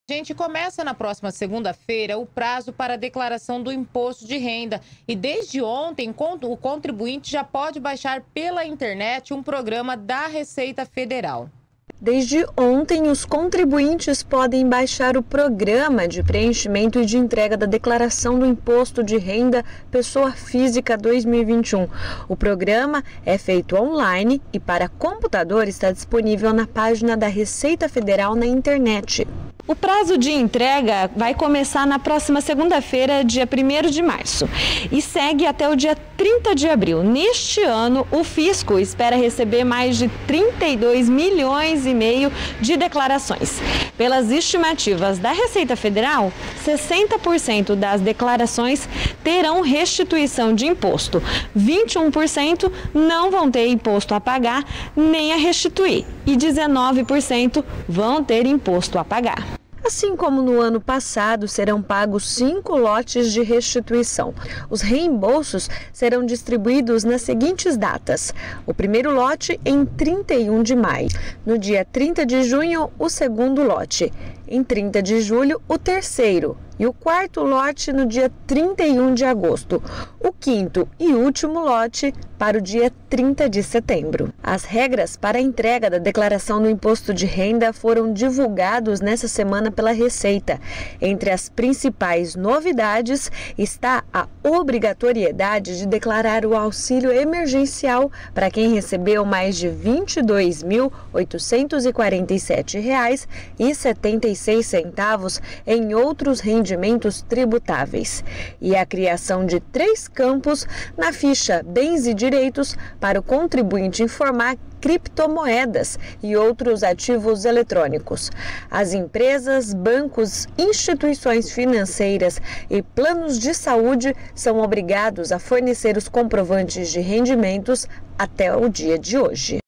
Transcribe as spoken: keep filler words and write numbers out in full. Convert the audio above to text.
Gente, começa na próxima segunda-feira o prazo para a declaração do imposto de renda. E desde ontem, o contribuinte já pode baixar pela internet um programa da Receita Federal. Desde ontem, os contribuintes podem baixar o Programa de Preenchimento e de Entrega da Declaração do Imposto de Renda Pessoa Física dois mil e vinte e um. O programa é feito online e para computador está disponível na página da Receita Federal na internet. O prazo de entrega vai começar na próxima segunda-feira, dia primeiro de março, e segue até o dia trinta de abril. Neste ano, o fisco espera receber mais de trinta e dois milhões e meio de declarações. Pelas estimativas da Receita Federal, sessenta por cento das declarações terão restituição de imposto, vinte e um por cento não vão ter imposto a pagar nem a restituir e dezenove por cento vão ter imposto a pagar. Assim como no ano passado, serão pagos cinco lotes de restituição. Os reembolsos serão distribuídos nas seguintes datas. O primeiro lote em trinta e um de maio. No dia trinta de junho, o segundo lote. Em trinta de julho, o terceiro. E o quarto lote no dia trinta e um de agosto. O quinto e último lote para o dia trinta de setembro. As regras para a entrega da declaração do imposto de renda foram divulgados nessa semana pela Receita. Entre as principais novidades está a obrigatoriedade de declarar o auxílio emergencial para quem recebeu mais de vinte e dois mil oitocentos e quarenta e sete reais e setenta e seis centavos em outros rendimentos tributáveis. E a criação de três campos na ficha Bens e Direitos para o contribuinte informar criptomoedas e outros ativos eletrônicos. As empresas, bancos, instituições financeiras e planos de saúde são obrigados a fornecer os comprovantes de rendimentos até o dia de hoje.